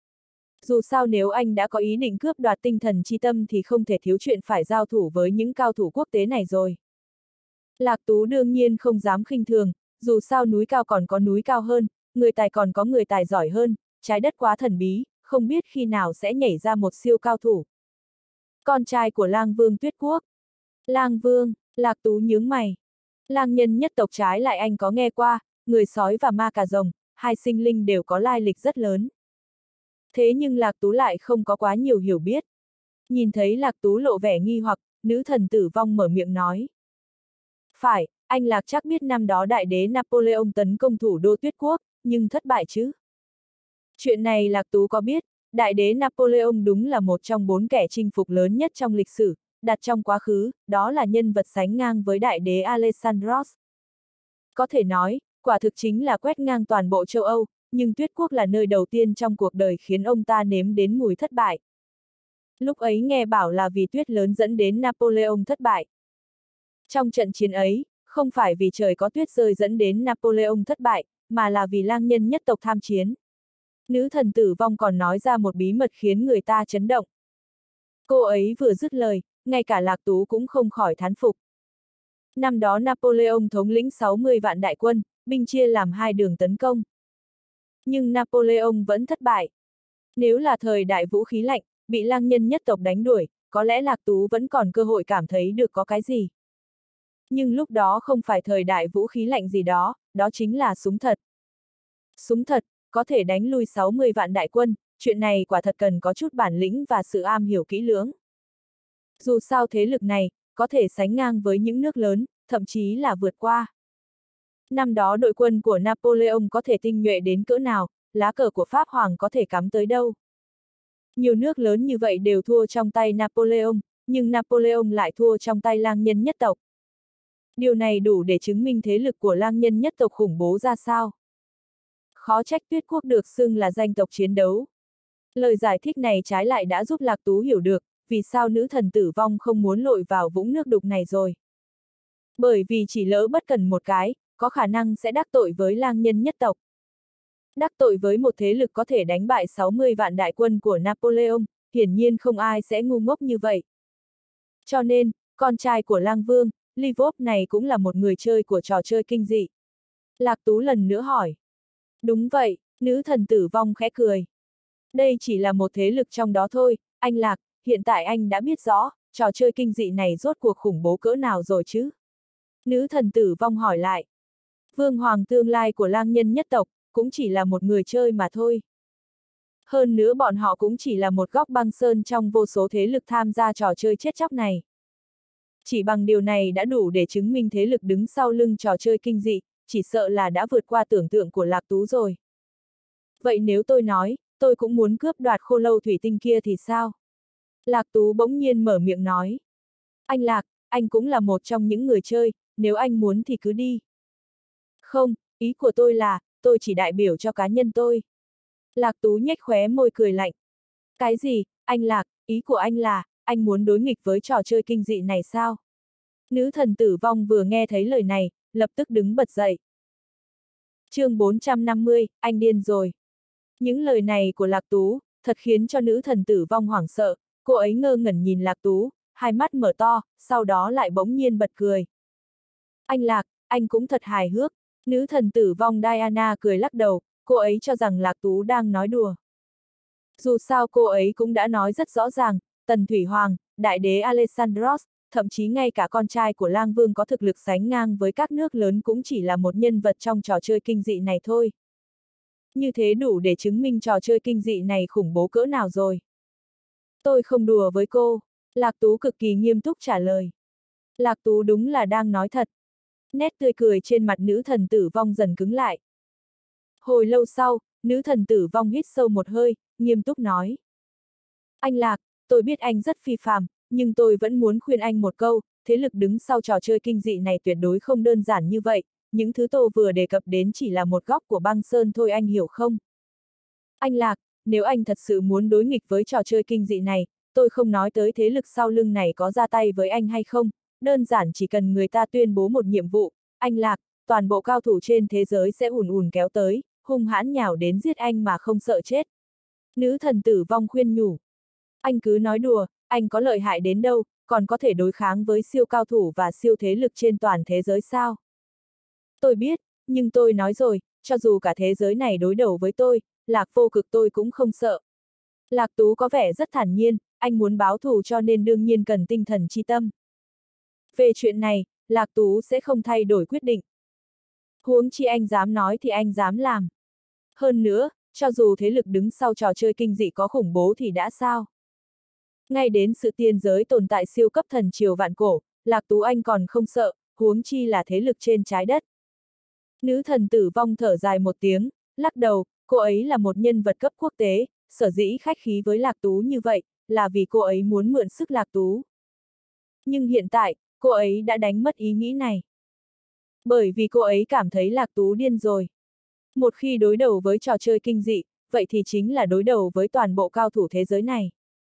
S1: Dù sao nếu anh đã có ý định cướp đoạt tinh thần chi tâm thì không thể thiếu chuyện phải giao thủ với những cao thủ quốc tế này rồi. Lạc Tú đương nhiên không dám khinh thường, dù sao núi cao còn có núi cao hơn, người tài còn có người tài giỏi hơn, trái đất quá thần bí, không biết khi nào sẽ nhảy ra một siêu cao thủ. Con trai của Lang Vương Tuyết Quốc. Lang Vương, Lạc Tú nhướng mày. Lang nhân nhất tộc trái lại anh có nghe qua, người sói và ma cà rồng, hai sinh linh đều có lai lịch rất lớn. Thế nhưng Lạc Tú lại không có quá nhiều hiểu biết. Nhìn thấy Lạc Tú lộ vẻ nghi hoặc, nữ thần tử vong mở miệng nói. Phải, anh Lạc chắc biết năm đó đại đế Napoleon tấn công thủ đô Tuyết Quốc, nhưng thất bại chứ. Chuyện này Lạc Tú có biết, đại đế Napoleon đúng là một trong bốn kẻ chinh phục lớn nhất trong lịch sử, đặt trong quá khứ, đó là nhân vật sánh ngang với đại đế Alexandros. Có thể nói, quả thực chính là quét ngang toàn bộ châu Âu, nhưng Tuyết Quốc là nơi đầu tiên trong cuộc đời khiến ông ta nếm đến mùi thất bại. Lúc ấy nghe bảo là vì tuyết lớn dẫn đến Napoleon thất bại. Trong trận chiến ấy, không phải vì trời có tuyết rơi dẫn đến Napoleon thất bại, mà là vì lang nhân nhất tộc tham chiến. Nữ thần tử vong còn nói ra một bí mật khiến người ta chấn động. Cô ấy vừa dứt lời, ngay cả Lạc Tú cũng không khỏi thán phục. Năm đó Napoleon thống lĩnh sáu mươi vạn đại quân, binh chia làm hai đường tấn công. Nhưng Napoleon vẫn thất bại. Nếu là thời đại vũ khí lạnh, bị lang nhân nhất tộc đánh đuổi, có lẽ Lạc Tú vẫn còn cơ hội cảm thấy được có cái gì. Nhưng lúc đó không phải thời đại vũ khí lạnh gì đó, đó chính là súng thật. Súng thật, có thể đánh lui sáu mươi vạn đại quân, chuyện này quả thật cần có chút bản lĩnh và sự am hiểu kỹ lưỡng. Dù sao thế lực này, có thể sánh ngang với những nước lớn, thậm chí là vượt qua. Năm đó đội quân của Napoleon có thể tinh nhuệ đến cỡ nào, lá cờ của Pháp Hoàng có thể cắm tới đâu. Nhiều nước lớn như vậy đều thua trong tay Napoleon, nhưng Napoleon lại thua trong tay lang nhân nhất tộc. Điều này đủ để chứng minh thế lực của lang nhân nhất tộc khủng bố ra sao. Khó trách Tuyết Quốc được xưng là danh tộc chiến đấu. Lời giải thích này trái lại đã giúp Lạc Tú hiểu được, vì sao nữ thần tử vong không muốn lội vào vũng nước đục này rồi. Bởi vì chỉ lỡ bất cẩn một cái, có khả năng sẽ đắc tội với lang nhân nhất tộc. Đắc tội với một thế lực có thể đánh bại sáu mươi vạn đại quân của Napoleon, hiển nhiên không ai sẽ ngu ngốc như vậy. Cho nên, con trai của lang vương, Livop này cũng là một người chơi của trò chơi kinh dị. Lạc Tú lần nữa hỏi. Đúng vậy, nữ thần tử vong khẽ cười. Đây chỉ là một thế lực trong đó thôi, anh Lạc, hiện tại anh đã biết rõ, trò chơi kinh dị này rốt cuộc khủng bố cỡ nào rồi chứ? Nữ thần tử vong hỏi lại. Vương hoàng tương lai của lang nhân nhất tộc, cũng chỉ là một người chơi mà thôi. Hơn nữa bọn họ cũng chỉ là một góc băng sơn trong vô số thế lực tham gia trò chơi chết chóc này. Chỉ bằng điều này đã đủ để chứng minh thế lực đứng sau lưng trò chơi kinh dị, chỉ sợ là đã vượt qua tưởng tượng của Lạc Tú rồi. Vậy nếu tôi nói, tôi cũng muốn cướp đoạt khô lâu thủy tinh kia thì sao? Lạc Tú bỗng nhiên mở miệng nói. Anh Lạc, anh cũng là một trong những người chơi, nếu anh muốn thì cứ đi. Không, ý của tôi là, tôi chỉ đại biểu cho cá nhân tôi. Lạc Tú nhếch khóe môi cười lạnh. Cái gì, anh Lạc, ý của anh là, anh muốn đối nghịch với trò chơi kinh dị này sao? Nữ thần tử vong vừa nghe thấy lời này, lập tức đứng bật dậy. Chương bốn trăm năm mươi, anh điên rồi. Những lời này của Lạc Tú, thật khiến cho nữ thần tử vong hoảng sợ, cô ấy ngơ ngẩn nhìn Lạc Tú, hai mắt mở to, sau đó lại bỗng nhiên bật cười. Anh Lạc, anh cũng thật hài hước. Nữ thần tử vong Diana cười lắc đầu, cô ấy cho rằng Lạc Tú đang nói đùa. Dù sao cô ấy cũng đã nói rất rõ ràng, Tần Thủy Hoàng, đại đế Alessandros, thậm chí ngay cả con trai của Lang Vương có thực lực sánh ngang với các nước lớn cũng chỉ là một nhân vật trong trò chơi kinh dị này thôi. Như thế đủ để chứng minh trò chơi kinh dị này khủng bố cỡ nào rồi. Tôi không đùa với cô, Lạc Tú cực kỳ nghiêm túc trả lời. Lạc Tú đúng là đang nói thật. Nét tươi cười trên mặt nữ thần tử vong dần cứng lại. Hồi lâu sau, nữ thần tử vong hít sâu một hơi, nghiêm túc nói. Anh Lạc, tôi biết anh rất phi phàm, nhưng tôi vẫn muốn khuyên anh một câu, thế lực đứng sau trò chơi kinh dị này tuyệt đối không đơn giản như vậy, những thứ tôi vừa đề cập đến chỉ là một góc của băng sơn thôi, anh hiểu không? Anh Lạc, nếu anh thật sự muốn đối nghịch với trò chơi kinh dị này, tôi không nói tới thế lực sau lưng này có ra tay với anh hay không, đơn giản chỉ cần người ta tuyên bố một nhiệm vụ, anh Lạc, toàn bộ cao thủ trên thế giới sẽ ùn ùn kéo tới, hung hãn nhào đến giết anh mà không sợ chết. Nữ thần tử vong khuyên nhủ. Anh cứ nói đùa, anh có lợi hại đến đâu, còn có thể đối kháng với siêu cao thủ và siêu thế lực trên toàn thế giới sao? Tôi biết, nhưng tôi nói rồi, cho dù cả thế giới này đối đầu với tôi, Lạc Vô Cực tôi cũng không sợ. Lạc Tú có vẻ rất thản nhiên, anh muốn báo thù cho nên đương nhiên cần tinh thần chi tâm. Về chuyện này, Lạc Tú sẽ không thay đổi quyết định. Huống chi anh dám nói thì anh dám làm. Hơn nữa, cho dù thế lực đứng sau trò chơi kinh dị có khủng bố thì đã sao? Ngay đến sự tiên giới tồn tại siêu cấp thần triều vạn cổ, Lạc Tú anh còn không sợ, huống chi là thế lực trên trái đất. Nữ thần tử vong thở dài một tiếng, lắc đầu, cô ấy là một nhân vật cấp quốc tế, sở dĩ khách khí với Lạc Tú như vậy, là vì cô ấy muốn mượn sức Lạc Tú. Nhưng hiện tại, cô ấy đã đánh mất ý nghĩ này. Bởi vì cô ấy cảm thấy Lạc Tú điên rồi. Một khi đối đầu với trò chơi kinh dị, vậy thì chính là đối đầu với toàn bộ cao thủ thế giới này.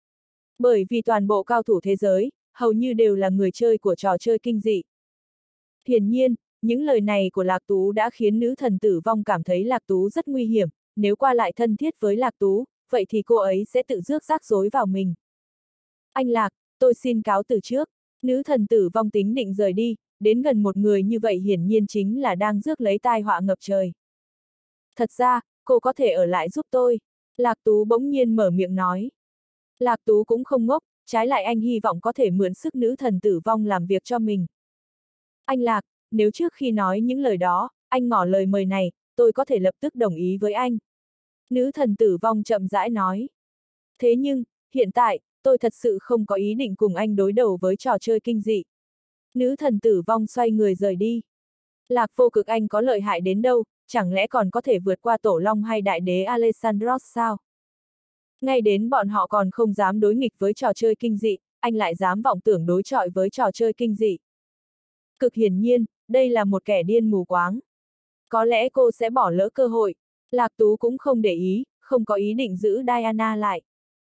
S1: Bởi vì toàn bộ cao thủ thế giới, hầu như đều là người chơi của trò chơi kinh dị. Hiển nhiên, những lời này của Lạc Tú đã khiến nữ thần tử vong cảm thấy Lạc Tú rất nguy hiểm, nếu qua lại thân thiết với Lạc Tú, vậy thì cô ấy sẽ tự rước rắc rối vào mình. Anh Lạc, tôi xin cáo từ trước, nữ thần tử vong tính định rời đi, đến gần một người như vậy hiển nhiên chính là đang rước lấy tai họa ngập trời. Thật ra, cô có thể ở lại giúp tôi, Lạc Tú bỗng nhiên mở miệng nói. Lạc Tú cũng không ngốc, trái lại anh hy vọng có thể mượn sức nữ thần tử vong làm việc cho mình. Anh Lạc, nếu trước khi nói những lời đó, anh ngỏ lời mời này, tôi có thể lập tức đồng ý với anh. Nữ thần tử vong chậm rãi nói. Thế nhưng, hiện tại, tôi thật sự không có ý định cùng anh đối đầu với trò chơi kinh dị. Nữ thần tử vong xoay người rời đi. Lạc Vô Cực anh có lợi hại đến đâu, chẳng lẽ còn có thể vượt qua Tổ Long hay Đại đế Alessandros sao? Ngay đến bọn họ còn không dám đối nghịch với trò chơi kinh dị, anh lại dám vọng tưởng đối chọi với trò chơi kinh dị. Cực hiển nhiên, đây là một kẻ điên mù quáng. Có lẽ cô sẽ bỏ lỡ cơ hội. Lạc Tú cũng không để ý, không có ý định giữ Diana lại.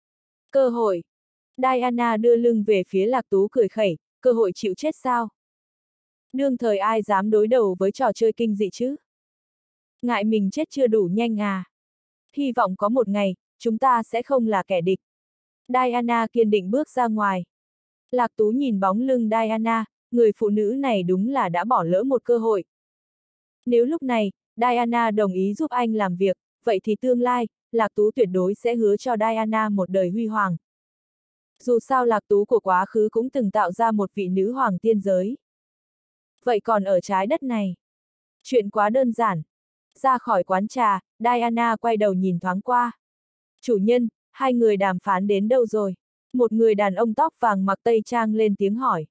S1: Cơ hội. Diana đưa lưng về phía Lạc Tú cười khẩy, cơ hội chịu chết sao? Đương thời ai dám đối đầu với trò chơi kinh dị chứ? Ngại mình chết chưa đủ nhanh à? Hy vọng có một ngày, chúng ta sẽ không là kẻ địch. Diana kiên định bước ra ngoài. Lạc Tú nhìn bóng lưng Diana, người phụ nữ này đúng là đã bỏ lỡ một cơ hội. Nếu lúc này, Diana đồng ý giúp anh làm việc, vậy thì tương lai, Lạc Tú tuyệt đối sẽ hứa cho Diana một đời huy hoàng. Dù sao Lạc Tú của quá khứ cũng từng tạo ra một vị nữ hoàng tiên giới. Vậy còn ở trái đất này? Chuyện quá đơn giản. Ra khỏi quán trà, Diana quay đầu nhìn thoáng qua. Chủ nhân, hai người đàm phán đến đâu rồi? Một người đàn ông tóc vàng mặc tây trang lên tiếng hỏi.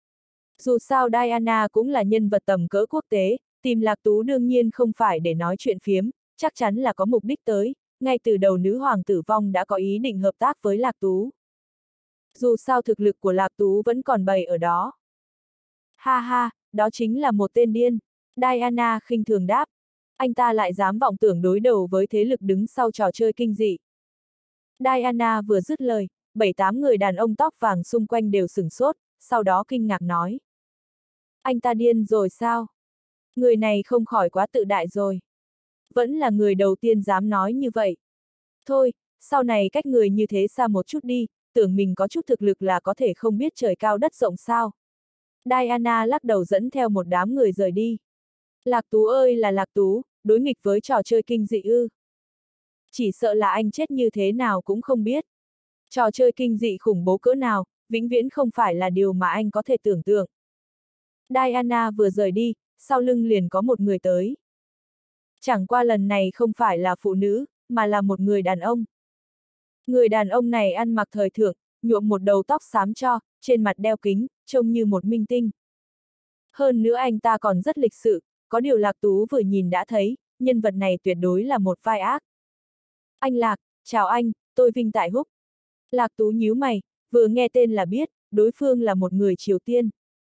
S1: Dù sao Diana cũng là nhân vật tầm cỡ quốc tế, tìm Lạc Tú đương nhiên không phải để nói chuyện phiếm, chắc chắn là có mục đích tới, ngay từ đầu nữ hoàng tử vong đã có ý định hợp tác với Lạc Tú. Dù sao thực lực của Lạc Tú vẫn còn bày ở đó. Ha ha, đó chính là một tên điên. Diana khinh thường đáp. Anh ta lại dám vọng tưởng đối đầu với thế lực đứng sau trò chơi kinh dị. Diana vừa dứt lời, bảy tám người đàn ông tóc vàng xung quanh đều sửng sốt, sau đó kinh ngạc nói. Anh ta điên rồi sao? Người này không khỏi quá tự đại rồi. Vẫn là người đầu tiên dám nói như vậy. Thôi, sau này cách người như thế xa một chút đi, tưởng mình có chút thực lực là có thể không biết trời cao đất rộng sao. Diana lắc đầu dẫn theo một đám người rời đi. Lạc Tú ơi là Lạc Tú, đối nghịch với trò chơi kinh dị ư. Chỉ sợ là anh chết như thế nào cũng không biết. Trò chơi kinh dị khủng bố cỡ nào, vĩnh viễn không phải là điều mà anh có thể tưởng tượng. Diana vừa rời đi, sau lưng liền có một người tới. Chẳng qua lần này không phải là phụ nữ, mà là một người đàn ông. Người đàn ông này ăn mặc thời thượng, nhuộm một đầu tóc xám cho, trên mặt đeo kính, trông như một minh tinh. Hơn nữa anh ta còn rất lịch sự, có điều Lạc Tú vừa nhìn đã thấy, nhân vật này tuyệt đối là một vai ác. Anh Lạc, chào anh, tôi Vinh Tại Húc. Lạc Tú nhíu mày, vừa nghe tên là biết, đối phương là một người Triều Tiên.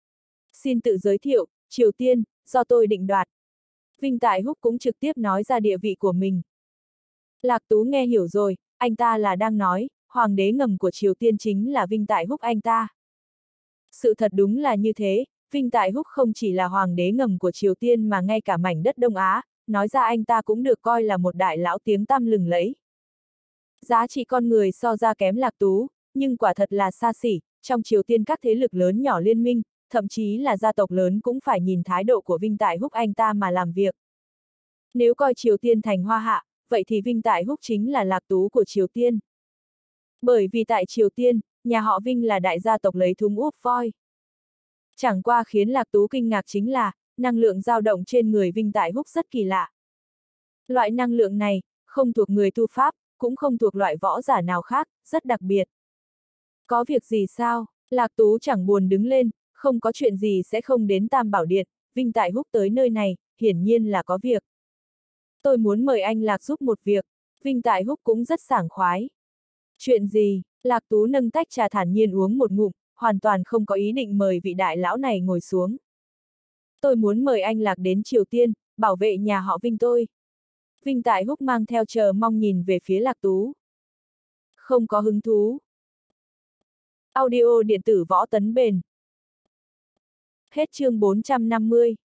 S1: Xin tự giới thiệu, Triều Tiên, do tôi định đoạt. Vinh Tại Húc cũng trực tiếp nói ra địa vị của mình. Lạc Tú nghe hiểu rồi, anh ta là đang nói, hoàng đế ngầm của Triều Tiên chính là Vinh Tại Húc anh ta. Sự thật đúng là như thế, Vinh Tại Húc không chỉ là hoàng đế ngầm của Triều Tiên mà ngay cả mảnh đất Đông Á, nói ra anh ta cũng được coi là một đại lão tiếng tăm lừng lẫy. Giá trị con người so ra kém Lạc Tú, nhưng quả thật là xa xỉ, trong Triều Tiên các thế lực lớn nhỏ liên minh, thậm chí là gia tộc lớn cũng phải nhìn thái độ của Vinh Tại Húc anh ta mà làm việc. Nếu coi Triều Tiên thành hoa hạ, vậy thì Vinh Tại Húc chính là Lạc Tú của Triều Tiên. Bởi vì tại Triều Tiên, nhà họ Vinh là đại gia tộc lấy thúng úp voi. Chẳng qua khiến Lạc Tú kinh ngạc chính là, năng lượng dao động trên người Vinh Tại Húc rất kỳ lạ. Loại năng lượng này, không thuộc người tu pháp, cũng không thuộc loại võ giả nào khác, rất đặc biệt. Có việc gì sao? Lạc Tú chẳng buồn đứng lên, không có chuyện gì sẽ không đến Tam Bảo Điện, Vinh Tại Húc tới nơi này, hiển nhiên là có việc. Tôi muốn mời anh Lạc giúp một việc, Vinh Tại Húc cũng rất sảng khoái. Chuyện gì? Lạc Tú nâng tách trà thản nhiên uống một ngụm, hoàn toàn không có ý định mời vị đại lão này ngồi xuống. Tôi muốn mời anh Lạc đến Triều Tiên, bảo vệ nhà họ Vinh tôi. Vinh Tại Húc mang theo chờ mong nhìn về phía Lạc Tú. Không có hứng thú. Audio điện tử Võ Tấn Bền. Hết chương bốn trăm năm mươi.